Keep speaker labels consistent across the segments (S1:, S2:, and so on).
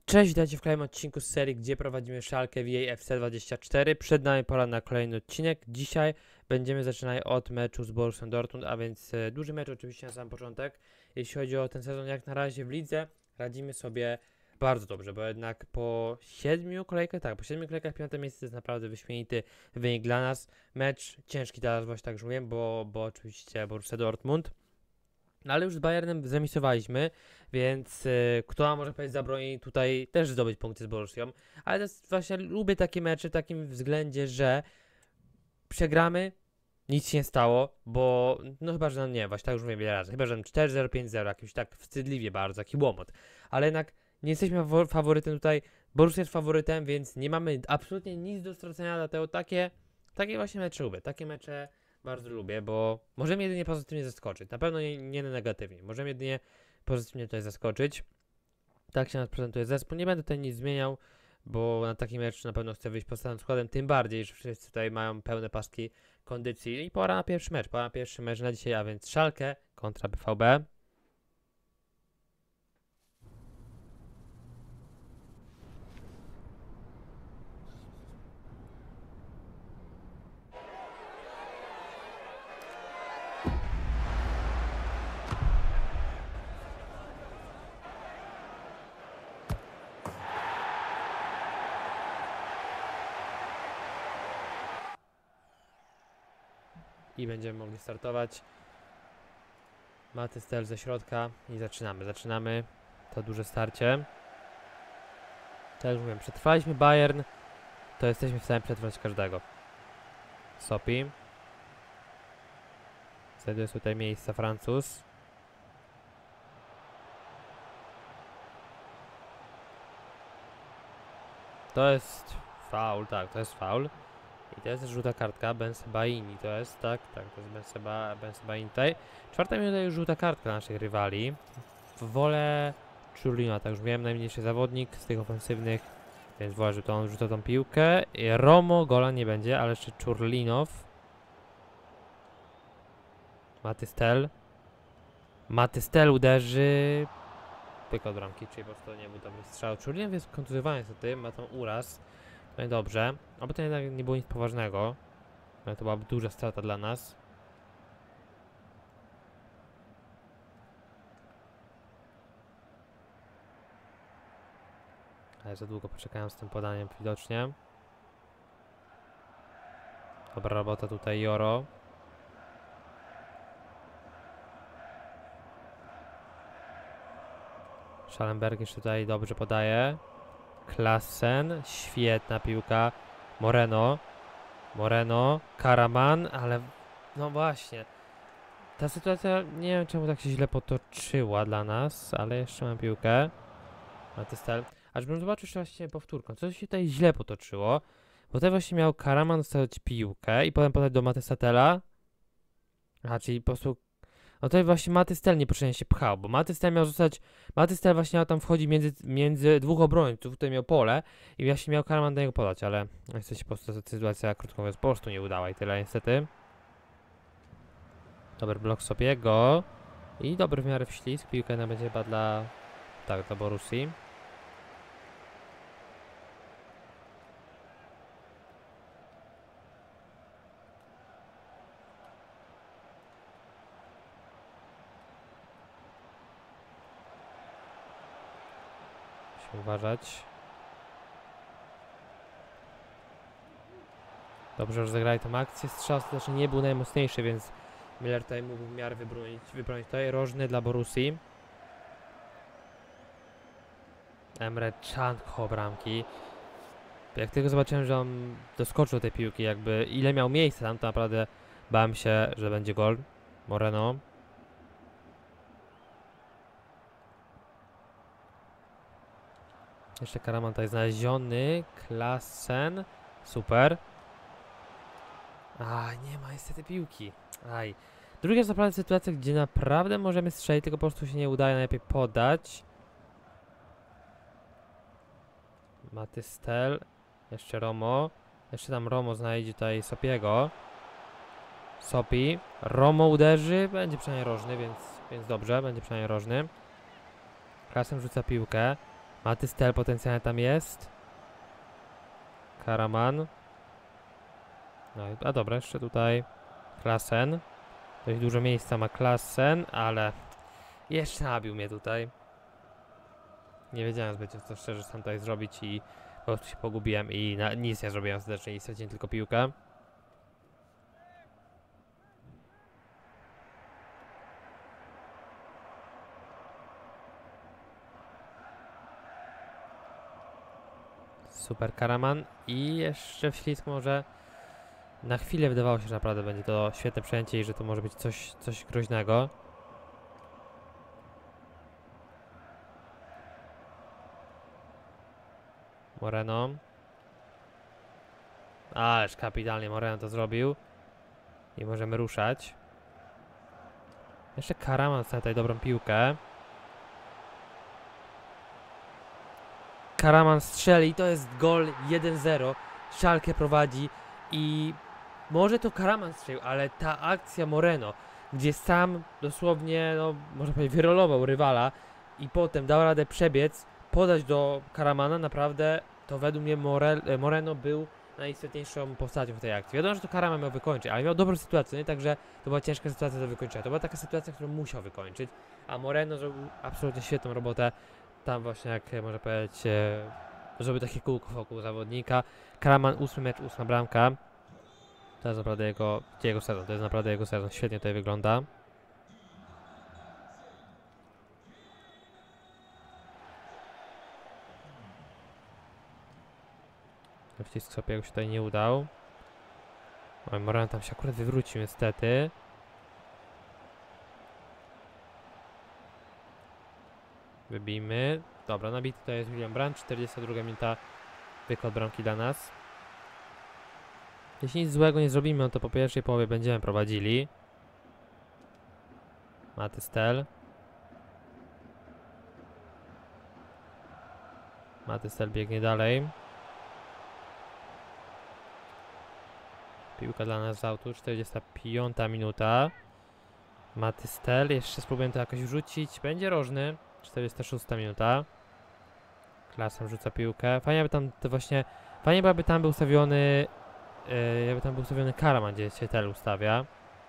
S1: Cześć, witajcie w kolejnym odcinku z serii, gdzie prowadzimy Schalke w jej FC24. Przed nami pora na kolejny odcinek. Dzisiaj będziemy zaczynali od meczu z Borussią Dortmund, a więc duży mecz oczywiście na sam początek. Jeśli chodzi o ten sezon, jak na razie w lidze radzimy sobie bardzo dobrze, bo jednak po 7 kolejkach 5. miejsce to jest naprawdę wyśmienity wynik dla nas. Mecz ciężki teraz właśnie tak już mówię, bo oczywiście Borussia Dortmund. No ale już z Bayernem zremisowaliśmy, więc kto może powiedzieć zabroni tutaj też zdobyć punkty z Borussią, ale to jest właśnie, lubię takie mecze w takim względzie, że przegramy, nic się nie stało, bo no chyba, że nie, właśnie tak już mówię wiele razy, chyba, że 4-0, 5-0, jakimś tak wstydliwie bardzo, taki łomot, ale jednak nie jesteśmy faworytem tutaj, Borussia jest faworytem, więc nie mamy absolutnie nic do stracenia, dlatego takie właśnie mecze lubię, takie mecze bardzo lubię, bo możemy jedynie pozytywnie zaskoczyć. Na pewno nie negatywnie. Możemy jedynie pozytywnie tutaj zaskoczyć. Tak się nas prezentuje zespół. Nie będę tutaj nic zmieniał, bo na taki mecz na pewno chcę wyjść podstawowym składem. Tym bardziej, że wszyscy tutaj mają pełne paski kondycji. I pora na pierwszy mecz. Pora na pierwszy mecz na dzisiaj, a więc Schalke kontra BVB. I będziemy mogli startować. Maty Stel ze środka i zaczynamy to duże starcie. Tak jak mówiłem, przetrwaliśmy Bayern, to jesteśmy w stanie przetrwać każdego. Sopi. Znajduje sobie tutaj miejsca Francuz. To jest faul, tak, to jest faul. I to jest żółta kartka, Bensebaini, to jest, tak, to jest Bensebaini tutaj. 4. minuta już żółta kartka naszych rywali. W wolę Czurlina, tak już miałem najmniejszy zawodnik z tych ofensywnych, więc wolę, że to on rzuca tą piłkę. I Romo, gola nie będzie, ale jeszcze Czurlinow. Maty Stel uderzy. Tylko od bramki, czyli po prostu nie był dobry strzał. Czurlinow jest kontuzjowany niestety, ma tam uraz. No i dobrze, aby to jednak nie było nic poważnego, ale to byłaby duża strata dla nas. Ale za długo poczekałem z tym podaniem widocznie. Dobra robota tutaj Joro. Schallenberg jeszcze tutaj dobrze podaje. Klassen, świetna piłka. Moreno, Karaman, ale no właśnie. Ta sytuacja nie wiem czemu tak się źle potoczyła dla nas, ale jeszcze mam piłkę. Matystel. Aż bym zobaczył jeszcze właśnie powtórką. Co się tutaj źle potoczyło? Bo tutaj właśnie miał Karaman dostać piłkę i potem podać do Matysatela. Aha, czyli po prostu. No tutaj właśnie Matystel niepotrzebnie się pchał, bo Matystel miał zostać. Matystel właśnie miał tam wchodzi między dwóch obrońców, tutaj miał pole i właśnie miał Karaman do niego podać, ale niestety po prostu ta sytuacja, krótko mówiąc, po prostu nie udała i tyle niestety. Dobry blok Sopiego i dobry w miarę wślizg, piłka będzie chyba dla Borussii. Uważać. Dobrze, że rozegrali tą akcję. Strzał też nie był najmocniejszy, więc Miller tutaj mógł w miarę wybronić tutaj. Rożny dla Borussii. Emre Can koło bramki. Jak tylko zobaczyłem, że on doskoczył do tej piłki, jakby ile miał miejsca tam, to naprawdę bałem się, że będzie gol. Moreno. Jeszcze Karaman tutaj znaleziony. Klassen. Super. A, nie ma niestety piłki. Aj. Druga jest naprawdę sytuacja, gdzie naprawdę możemy strzelić, tylko po prostu się nie udaje najlepiej podać. Matystel. Jeszcze Romo. Jeszcze tam Romo znajdzie tutaj Sopiego. Sopi. Romo uderzy. Będzie przynajmniej rożny, więc dobrze. Będzie przynajmniej rożny. Klassen rzuca piłkę. Matystel potencjalnie tam jest. Karaman. No, a dobra, jeszcze tutaj Klasen. Dość dużo miejsca ma Klasen, ale jeszcze nabił mnie tutaj. Nie wiedziałem zbyt co szczerze sam tutaj zrobić i po prostu się pogubiłem i nic nie zrobiłem serdecznie i straciłem tylko piłkę. Super Karaman i jeszcze wślizg może. Na chwilę wydawało się, że naprawdę będzie to świetne przejęcie i że to może być coś groźnego. Moreno. Ależ kapitalnie Moreno to zrobił. I możemy ruszać. Jeszcze Karaman dostanie tutaj dobrą piłkę. Karaman strzeli i to jest gol 1-0. Schalke prowadzi i może to Karaman strzelił, ale ta akcja Moreno, gdzie sam dosłownie, no można powiedzieć, wyrolował rywala i potem dał radę przebiec, podać do Karamana, naprawdę to według mnie Moreno był najistotniejszą postacią w tej akcji. Wiadomo, że to Karaman miał wykończyć, ale miał dobrą sytuację, nie? Także to była ciężka sytuacja do wykończenia. To była taka sytuacja, którą musiał wykończyć, a Moreno zrobił absolutnie świetną robotę. Tam właśnie, jak można powiedzieć, zrobił takie kółko wokół zawodnika. Karaman 8 mecz, 8 bramka. To jest naprawdę jego sezon, to jest naprawdę jego sezon. Świetnie tutaj wygląda. Wcisk sobie się tutaj nie udał. Oj, Moreno tam się akurat wywrócił niestety. Wybijmy. Dobra, nabity to jest William Brandt, 42 minuta. Wykład bramki dla nas. Jeśli nic złego nie zrobimy, no to po pierwszej połowie będziemy prowadzili. Matystel. Matystel biegnie dalej. Piłka dla nas z autu, 45 minuta. Matystel, jeszcze spróbuję to jakoś wrzucić. Będzie rożny, 46 minuta. Klasem rzuca piłkę. Fajnie by tam to właśnie. Fajnie byłaby tam był ustawiony. Jakby tam był ustawiony Karaman, gdzie się tel ustawia.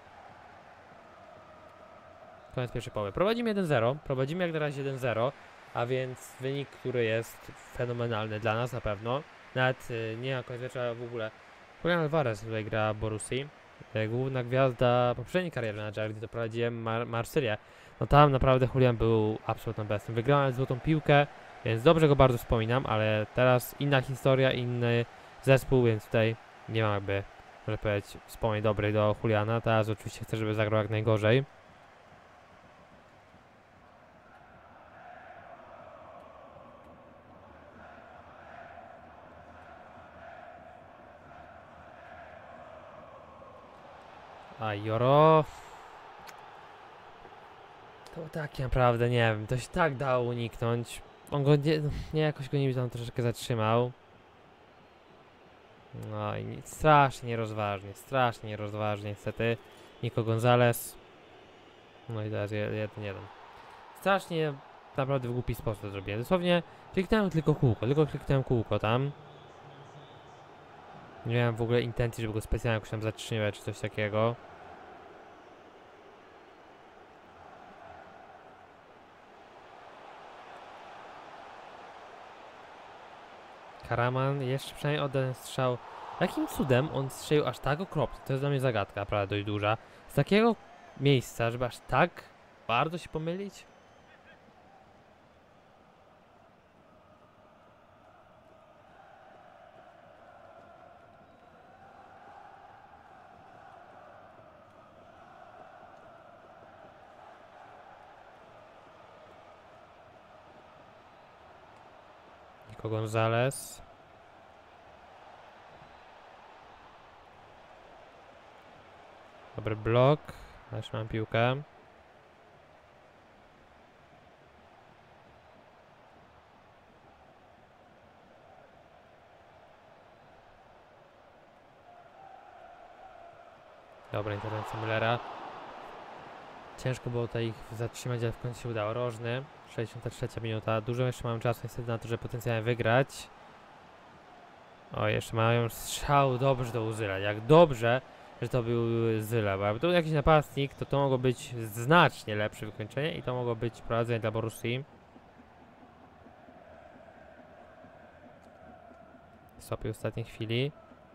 S1: Koniec pierwszej połowy. Prowadzimy 1-0. Prowadzimy jak na razie 1-0. A więc wynik, który jest fenomenalny dla nas na pewno. Nawet nie jako wieczora w ogóle. Julian Alvarez tutaj gra Borussii. Główna gwiazda poprzedniej kariery na gdzie to prowadziłem Marsylię. No tam naprawdę Julian był absolutną bestem. Wygrałem złotą piłkę, więc dobrze go bardzo wspominam, ale teraz inna historia, inny zespół, więc tutaj nie mam jakby, może powiedzieć, wspomnień dobrych do Juliana. Teraz oczywiście chcę, żeby zagrał jak najgorzej. A Joro... To takie naprawdę, nie wiem, to się tak dało uniknąć. On go nie jakoś go nie tam troszeczkę zatrzymał. No i strasznie nierozważnie niestety. Nico Gonzalez. No i teraz 1-1. Strasznie naprawdę w głupi sposób to zrobiłem. Dosłownie kliknąłem tylko kółko tam. Nie miałem w ogóle intencji, żeby go specjalnie jakoś tam zatrzymać czy coś takiego. Karaman jeszcze przynajmniej oddał strzał. Jakim cudem on strzelił aż tak okropnie? To jest dla mnie zagadka, naprawdę dość duża. Z takiego miejsca, żeby aż tak bardzo się pomylić? Nico Gonzalez. Dobry blok. Też mam piłkę. Dobra interwencja Müllera. Ciężko było tutaj ich zatrzymać, ale w końcu się udało. Rożny, 63 minuta. Dużo jeszcze mamy czasu niestety na to, żeby potencjalnie wygrać. O, jeszcze mają strzał, dobrze do Uzyla. Jak dobrze, że to był Zyla, bo jakby to był jakiś napastnik, to mogło być znacznie lepsze wykończenie i to mogło być prowadzenie dla Borussii. Stopi w ostatniej chwili.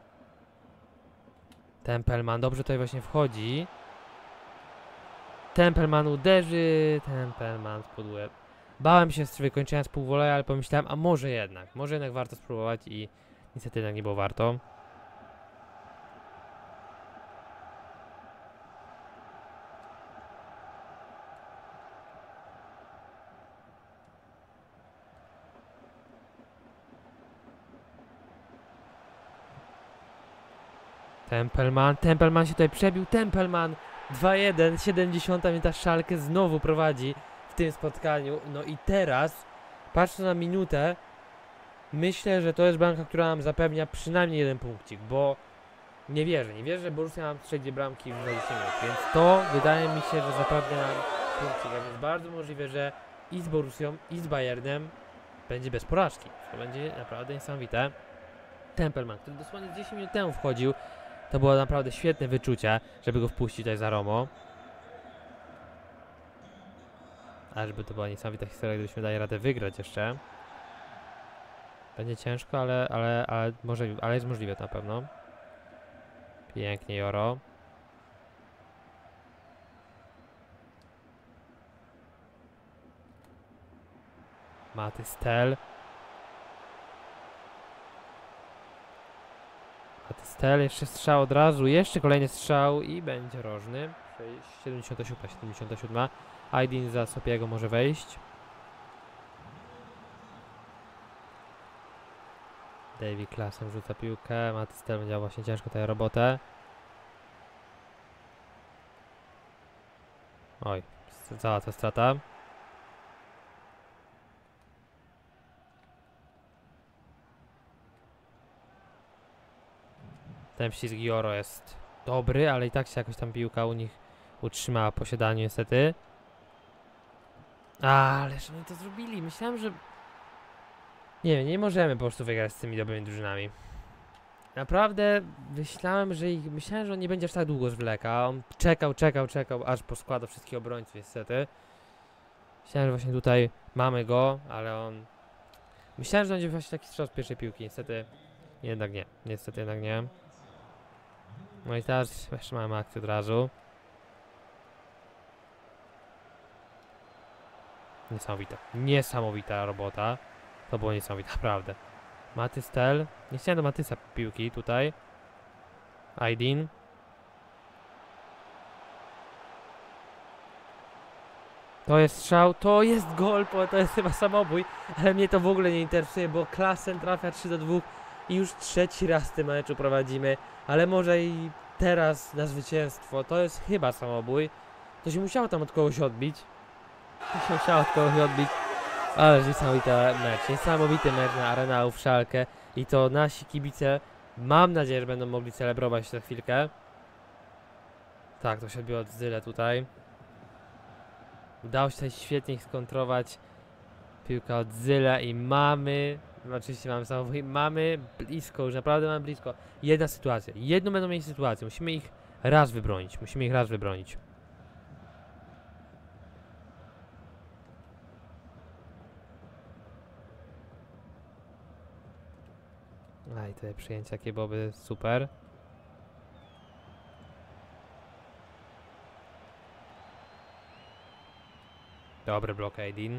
S1: Tempelman, dobrze tutaj właśnie wchodzi. Tempelman uderzy, Tempelman spod łeb. Bałem się z wykończenia z półwoleja, ale pomyślałem, a może jednak warto spróbować i niestety jednak nie było warto. Tempelman się tutaj przebił, Tempelman 2-1, 70 minuta, Schalke znowu prowadzi w tym spotkaniu. No i teraz, patrząc na minutę, myślę, że to jest bramka, która nam zapewnia przynajmniej jeden punkcik, bo nie wierzę, że Borussia nam strzeli dwie bramki w 20 minut, więc to wydaje mi się, że zapewnia nam punkcik, a więc bardzo możliwe, że i z Borussią, i z Bayernem będzie bez porażki. To będzie naprawdę niesamowite. Tempelman, który dosłownie 10 minut temu wchodził, to było naprawdę świetne wyczucie, żeby go wpuścić tutaj za Romo. A żeby to była niesamowita historia, gdybyśmy dali radę wygrać jeszcze. Będzie ciężko, ale jest możliwe to na pewno. Pięknie, Joro. Matystel. Matystel, jeszcze strzał od razu, jeszcze kolejny strzał i będzie rożny. 77. Aydin za Sopiego może wejść. Davy klasem rzuca piłkę, Matystel będzie właśnie ciężko tę robotę. Oj, cała ta strata. Ten przycisk Joro jest dobry, ale i tak się jakoś tam piłka u nich utrzymała w posiadaniu niestety. Ależ oni to zrobili. Myślałem, że... Nie możemy po prostu wygrać z tymi dobrymi drużynami. Naprawdę myślałem, że on nie będzie aż tak długo zwlekał. On czekał, aż poskładał wszystkich obrońców niestety. Myślałem, że właśnie tutaj mamy go, ale on... Myślałem, że będzie właśnie taki strzał z pierwszej piłki, niestety jednak nie. No i teraz jeszcze mamy akcję od razu. Niesamowita robota. To było niesamowite, naprawdę. Matystel. Nie chciałem do Matysa piłki tutaj. Aydin. To jest strzał, to jest gol, to jest chyba samobój, ale mnie to w ogóle nie interesuje, bo Klaassen trafia 3-2 i już trzeci raz w tym meczu prowadzimy, ale może i teraz na zwycięstwo. To jest chyba samobój. To się musiało tam od kogoś odbić. Ale niesamowity mecz na Arenałów Schalke i to nasi kibice, mam nadzieję, że będą mogli celebrować za chwilkę. Tak, to się odbiło od Zyle tutaj. Udało się tutaj świetnie ich skontrować. Piłka od Zyle i oczywiście mamy blisko, już naprawdę mamy blisko. Jedną będą mieli sytuację, musimy ich raz wybronić, i tutaj przyjęcie jakie byłoby super. Dobry blok Aydin.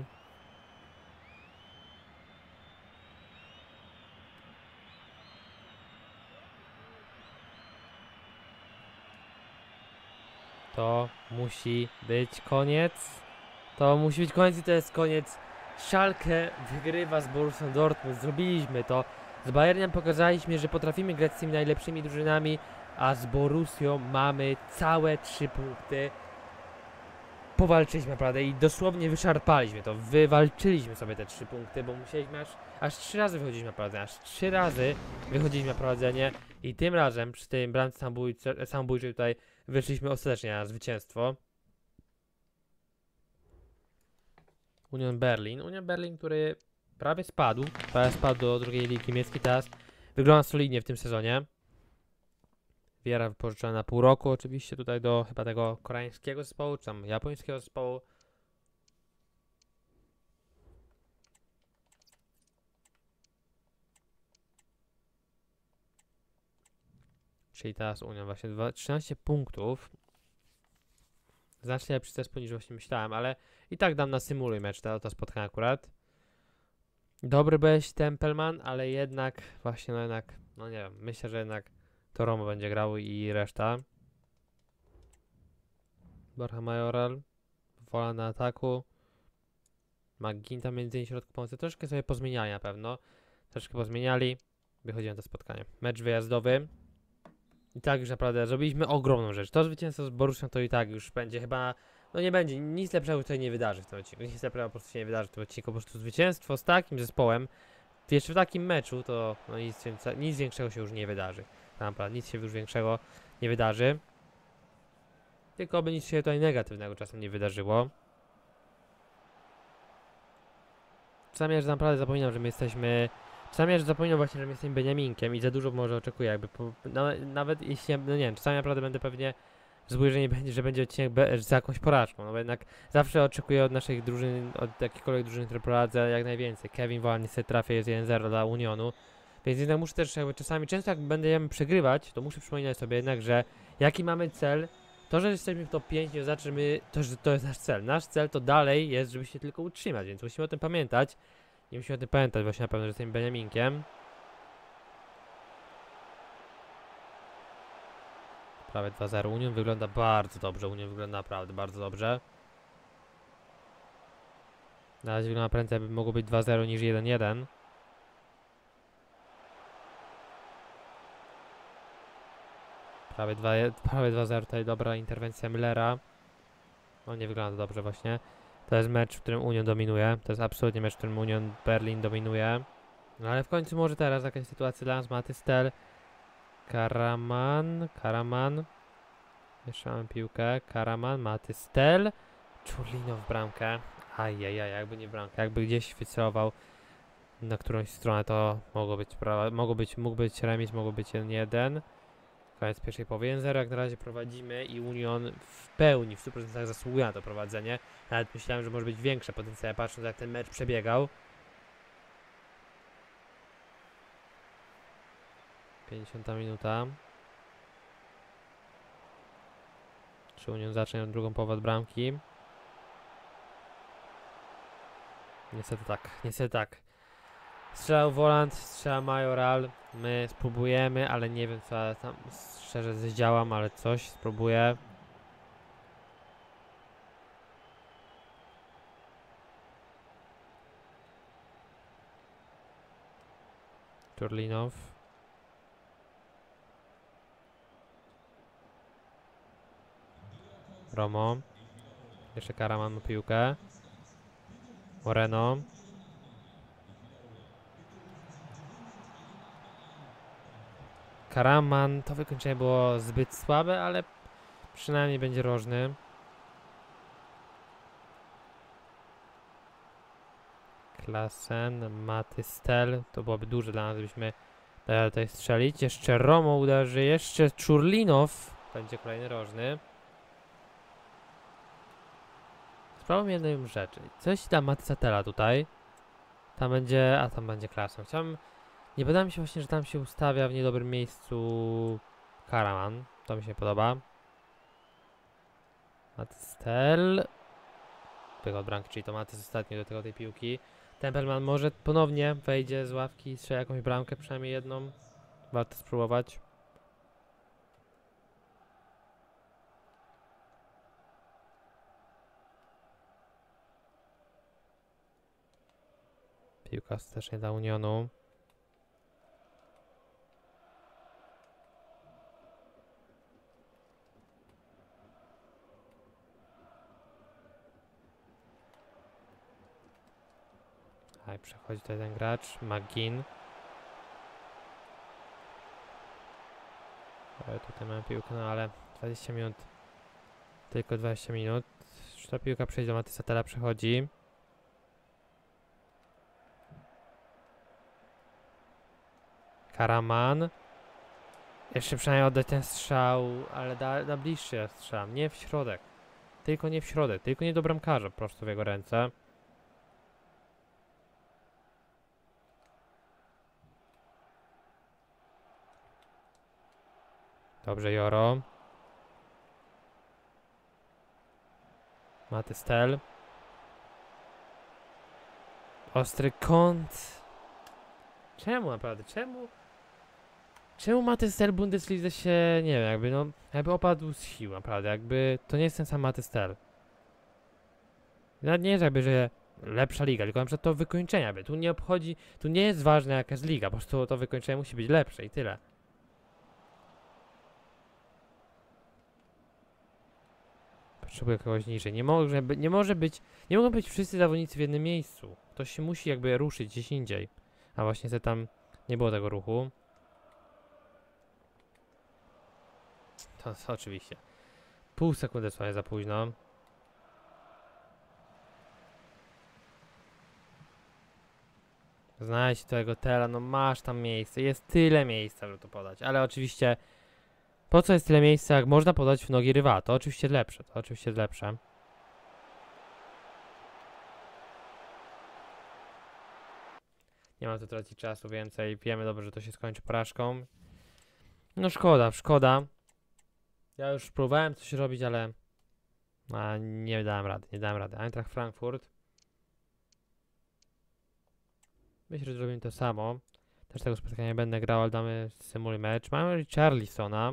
S1: To musi być koniec. I to jest koniec. Schalke wygrywa z Borussią Dortmund. Zrobiliśmy to. Z Bayernem pokazaliśmy, że potrafimy grać z tymi najlepszymi drużynami, a z Borussią mamy całe 3 punkty. Powalczyliśmy naprawdę i dosłownie wyszarpaliśmy to. Wywalczyliśmy sobie te 3 punkty, bo musieliśmy aż 3 razy wychodziliśmy na prowadzenie. I tym razem przy tej bramce samobójczej tutaj wyszliśmy ostatecznie na zwycięstwo. Union Berlin. Union Berlin, który prawie spadł do drugiej ligi niemieckiej, teraz wygląda solidnie w tym sezonie. Wiera wypożyczona na pół roku, oczywiście tutaj do chyba tego koreańskiego zespołu, czy tam japońskiego zespołu. Czyli teraz Union właśnie 13 punktów. Znacznie lepszy zespół niż właśnie myślałem, ale i tak dam na symuluj mecz to spotkanie akurat. Dobry byłeś Tempelman, ale jednak właśnie no nie wiem, myślę, że jednak to Romo będzie grał i reszta. Borja Majoral, Wola na ataku. Magginta między innymi środku pomocy. Troszkę sobie pozmieniali na pewno. Troszkę pozmieniali. Wychodzimy na to spotkanie. Mecz wyjazdowy. I tak już naprawdę zrobiliśmy ogromną rzecz. To zwycięstwo z Borussią to i tak już będzie chyba... No nie będzie, nic lepszego tutaj nie wydarzy w tym odcinku. Nic lepszego po prostu się nie wydarzy w tym odcinku. Po prostu zwycięstwo z takim zespołem, jeszcze w takim meczu, to no nic większego się już nie wydarzy. Naprawdę, nic się już większego nie wydarzy. Tylko by nic się tutaj negatywnego czasem nie wydarzyło. Czasami ja naprawdę zapominam, że my jesteśmy... Czasami ja zapominam właśnie, że my jesteśmy Beniaminkiem i za dużo może oczekuję, jakby... nawet jeśli... No nie wiem, czasami naprawdę będę pewnie zły, że nie będzie, że będzie odcinek z jakąś porażką, no bo jednak zawsze oczekuję od naszych drużyn, od jakiejkolwiek drużyny, które prowadzę, jak najwięcej. Kevin Wolan niestety trafia, jest 1-0 dla Unionu, więc jednak muszę też jakby czasami, często jak będziemy przegrywać, to muszę przypominać sobie jednak, że jaki mamy cel. To, że jesteśmy w top 5 nie oznacza, że to jest nasz cel. Nasz cel to dalej jest, żeby się tylko utrzymać, więc musimy o tym pamiętać. I musimy o tym pamiętać właśnie na pewno, że jestem Beniaminkiem. Prawie 2-0. Union wygląda bardzo dobrze. Union wygląda naprawdę bardzo dobrze. Na razie wygląda prędzej, by mogło być 2-0 niż 1-1. Prawie 2-0. Tutaj dobra interwencja Müllera. No nie wygląda dobrze właśnie. To jest mecz, w którym Union dominuje. To jest absolutnie mecz, w którym Union Berlin dominuje. No ale w końcu może teraz jakaś sytuacja dla nas. Maty Stel. Karaman. Jeszcze mamy piłkę. Karaman, Maty Stel. Czurlino w bramkę. Ajajaj, jakby nie bramkę. Jakby gdzieś wycelował na którąś stronę, to mógł być remis, mogło być 1-1. Koniec pierwszej połowy 1-0, jak na razie prowadzimy i Union w pełni, w 100% zasługuje na to prowadzenie. Nawet myślałem, że może być większe potencjał, patrząc jak ten mecz przebiegał. 50 minuta. Czy Union zacznie drugą połowę od bramki? Niestety tak. Strzelał Woland, strzela Majoral. My spróbujemy, ale nie wiem co ja tam szczerze zdziałam, ale coś spróbuję. Turlinow. Romo. Jeszcze Karaman ma piłkę. Moreno. Karaman, to wykończenie było zbyt słabe, ale przynajmniej będzie rożny. Klasen, Maty Stel, to byłoby duże dla nas, żebyśmy tutaj strzelić. Jeszcze Romo uderzy, jeszcze Czurlinow będzie kolejny rożny. Sprawą jedną rzecz, coś dla Maty Satela tutaj. Tam będzie Klasen. Nie podoba mi się właśnie, że tam się ustawia w niedobrym miejscu Karaman. To mi się podoba. Matistel. Wychodzi od bramki, czyli to Matys ostatnio do tej piłki. Tempelman może ponownie wejdzie z ławki i strzeli jakąś bramkę, przynajmniej jedną. Warto spróbować. Piłka ostatecznie dla Unionu. Przechodzi tutaj ten gracz, Maggin. Tutaj mamy piłkę, no ale 20 minut. Tylko 20 minut. Czy ta piłka przejdzie do Maty Satela, przechodzi. Karaman. Jeszcze przynajmniej oddać ten strzał, ale na bliższy strzał, nie w środek. Tylko nie w środek, tylko nie do bramkarza, po prostu w jego ręce. Dobrze, Joro. Matystel. Ostry kąt. Czemu naprawdę? Czemu Matystel Bundeslidze się, nie wiem, jakby opadł z sił, naprawdę, jakby to nie jest ten sam Matystel. Nawet nie jest jakby, że lepsza liga, tylko na przykład to wykończenia, tu nie obchodzi, tu nie jest ważne jaka jest liga, po prostu to wykończenie musi być lepsze i tyle. Potrzebuję kogoś niżej, nie mogą być wszyscy zawodnicy w jednym miejscu. Ktoś się musi jakby ruszyć gdzieś indziej. A właśnie tam nie było tego ruchu. To oczywiście. Pół sekundy sobie za późno. Znajdź tego tela, no masz tam miejsce. Jest tyle miejsca, żeby to podać. Ale oczywiście, po co jest tyle miejsca, jak można podać w nogi rywala? To oczywiście lepsze, to oczywiście jest lepsze. Nie ma tu tracić czasu więcej. Wiemy dobrze, że to się skończy porażką. No szkoda. Ja już próbowałem coś robić, ale nie dałem rady. Eintracht Frankfurt. Myślę, że zrobimy to samo. Też tego spotkania nie będę grał, ale damy symuluj mecz. Mamy Richarlisona.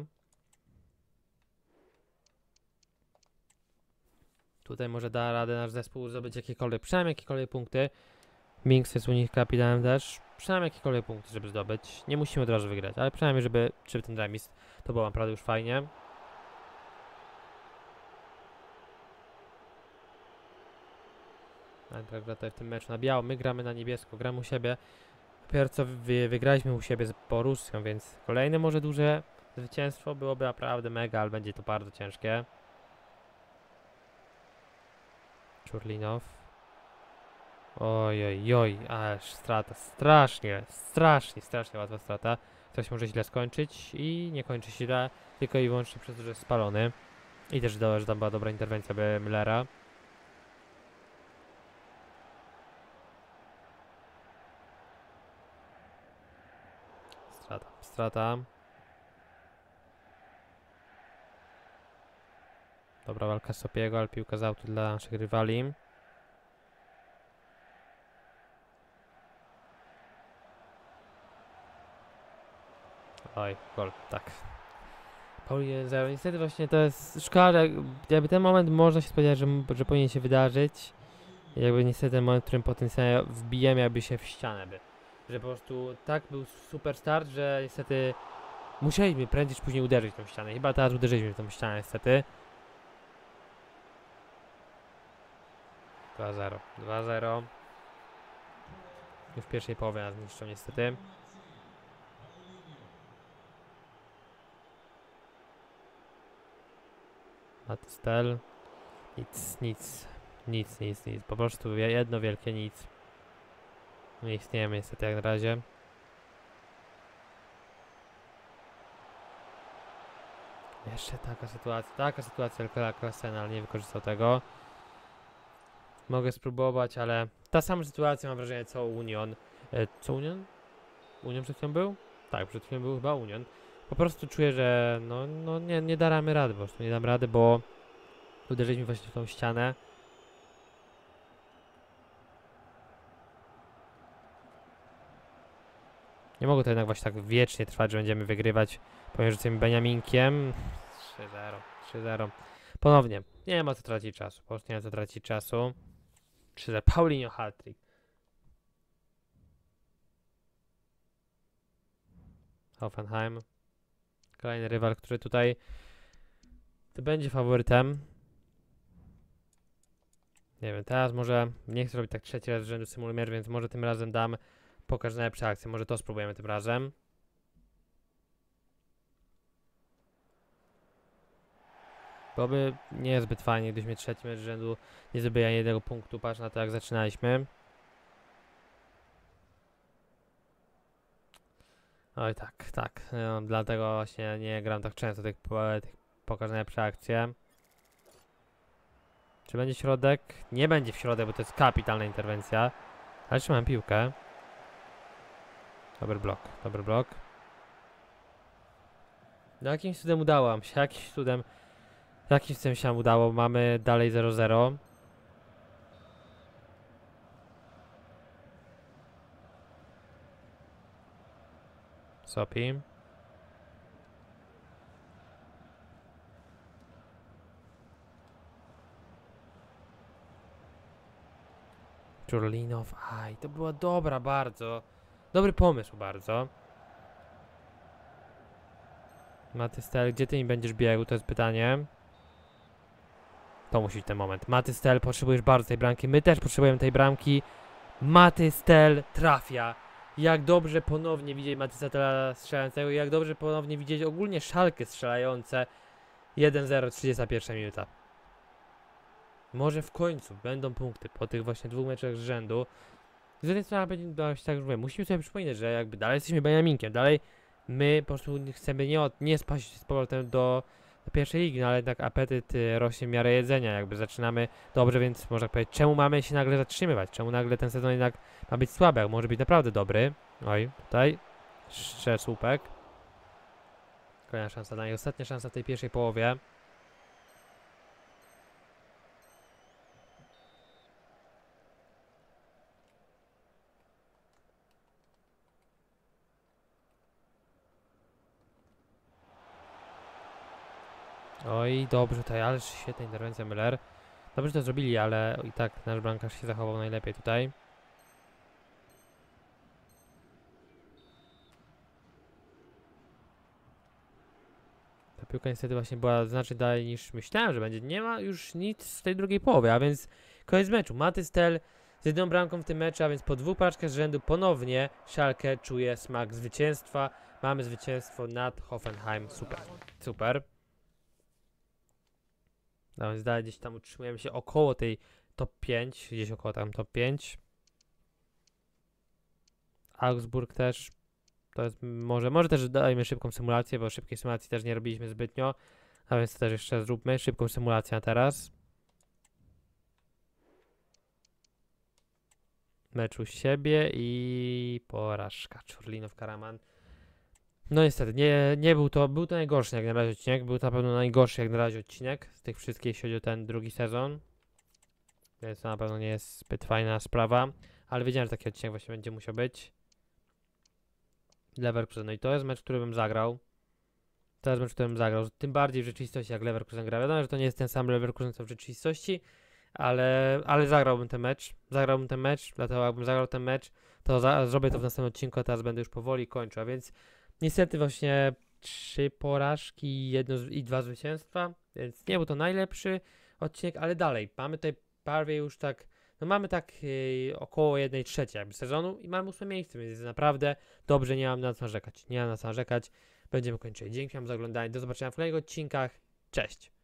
S1: Tutaj może da radę nasz zespół zdobyć przynajmniej jakiekolwiek punkty. Minks jest u nich kapitanem też. Przynajmniej jakiekolwiek punkty, żeby zdobyć. Nie musimy od razu wygrać, ale przynajmniej, żeby ten remis to było naprawdę już fajnie. Eintracht gra tutaj w tym meczu na biało, my gramy na niebiesko, gramy u siebie. Dopiero co wygraliśmy u siebie z Borussią, więc kolejne może duże zwycięstwo byłoby naprawdę mega, ale będzie to bardzo ciężkie. Czurlinow. Oj, aż strata, strasznie łatwa strata. Coś może źle skończyć i nie kończy się źle, tylko i wyłącznie przez to, że jest spalony. I też dodał, że tam była dobra interwencja Müllera. Strata. Dobra walka Sopiego, ale piłka z autu dla naszych rywali. Oj, gol, tak. Pauli 1-0. Niestety właśnie to jest szkoda, jakby ten moment można się spodziewać, że powinien się wydarzyć. I jakby niestety ten moment, w którym potencjalnie wbijemy jakby się w ścianę że po prostu tak był super start, że niestety musieliśmy prędzej czy później uderzyć w tą ścianę. Chyba teraz uderzyliśmy w tą ścianę niestety. 2-0. Już w pierwszej połowie nas niszczą niestety. Matystel. Nic. Po prostu jedno wielkie nic. Nie istniejemy niestety jak na razie. Jeszcze taka sytuacja Klasena, ale nie wykorzystał tego. Mogę spróbować, ale ta sama sytuacja mam wrażenie co Union. Co Union? Union przed chwilą był? Tak, przed chwilą był chyba Union. Po prostu czuję, że nie damy rady, po prostu nie dam rady, bo uderzyliśmy właśnie w tą ścianę. Nie mogło to jednak właśnie tak wiecznie trwać, że będziemy wygrywać pomiędzy tym Beniaminkiem. 3-0. Ponownie. Nie ma co tracić czasu. Po prostu nie ma co tracić czasu. 3-0. Paulinho hat-trick. Hoffenheim. Kolejny rywal, który tutaj to będzie faworytem. Nie wiem, teraz może nie chcę robić tak trzeci raz z rzędu symulumer, więc może tym razem dam pokaż najlepsze akcje. Może to spróbujemy tym razem. Byłoby niezbyt fajnie, gdybyśmy trzeci mecz z rzędu nie zdobyli ani jednego punktu. Patrz na to, jak zaczynaliśmy. Oj tak, tak. No, dlatego właśnie nie gram tak często tych pokazania przy akcje. Czy będzie środek? Nie będzie w środek, bo to jest kapitalna interwencja. Ale trzymałem piłkę. Dobry blok, dobry blok. No jakimś cudem udało nam się, jakimś cudem się nam udało. Mamy dalej 0-0. Sopi. Czurlinow, aj, to była dobra bardzo. Dobry pomysł bardzo. Matystel, gdzie ty mi będziesz biegł, to jest pytanie. To musi być ten moment. Matystel, potrzebujesz bardzo tej bramki. My też potrzebujemy tej bramki. Matystel trafia. Jak dobrze ponownie widzieć Matystela strzelającego. Jak dobrze ponownie widzieć ogólnie Szalkę strzelające. 1-0, 31 minuta. Może w końcu będą punkty po tych właśnie 2 meczach z rzędu. Z jednej strony będzie tak, że mówię, musimy sobie przypominać, że jakby dalej jesteśmy Beniaminkiem, dalej my po prostu chcemy nie spaść z powrotem do pierwszej ligi, no ale jednak apetyt rośnie w miarę jedzenia, jakby zaczynamy dobrze, więc można powiedzieć, czemu mamy się nagle zatrzymywać, czemu nagle ten sezon jednak ma być słaby, jak może być naprawdę dobry. Oj, tutaj jeszcze słupek. Kolejna szansa dla niej, ostatnia szansa w tej pierwszej połowie. Oj, dobrze tutaj, ale świetna interwencja Müller. Dobrze to zrobili, ale i tak nasz bramkarz się zachował najlepiej tutaj. Ta piłka niestety właśnie była znacznie dalej niż myślałem, że będzie. Nie ma już nic w tej drugiej połowie, a więc koniec meczu. Matystel z jedną bramką w tym meczu, a więc po 2 paczkach z rzędu ponownie Schalke czuje smak zwycięstwa. Mamy zwycięstwo nad Hoffenheim. Super, super. A więc dalej gdzieś tam utrzymujemy się około tej top 5, gdzieś około tam top 5. Augsburg też. To jest może też dajmy szybką symulację, bo szybkiej symulacji też nie robiliśmy zbytnio. A więc to też jeszcze zróbmy szybką symulację teraz. Mecz u siebie i porażka. Czurlinow, Karaman. No niestety, był to najgorszy jak na razie odcinek. Był to na pewno najgorszy jak na razie odcinek z tych wszystkich, jeśli chodzi o ten drugi sezon. Więc to na pewno nie jest zbyt fajna sprawa. Ale wiedziałem, że taki odcinek właśnie będzie musiał być. Leverkusen, no i to jest mecz, który bym zagrał. To jest mecz, który bym zagrał. Tym bardziej w rzeczywistości, jak Leverkusen gra. Wiadomo, że to nie jest ten sam Leverkusen, co w rzeczywistości. Ale zagrałbym ten mecz. Dlatego jakbym zagrał ten mecz, to zrobię to w następnym odcinku, a teraz będę już powoli kończył. A więc niestety właśnie 3 porażki i 2 zwycięstwa, więc nie był to najlepszy odcinek, ale dalej, mamy tutaj prawie już tak, no mamy tak około 1/3 jakby sezonu i mamy 8 miejsce, więc jest naprawdę dobrze, nie mam na co narzekać, będziemy kończyli. Dzięki wam za oglądanie, do zobaczenia w kolejnych odcinkach, cześć!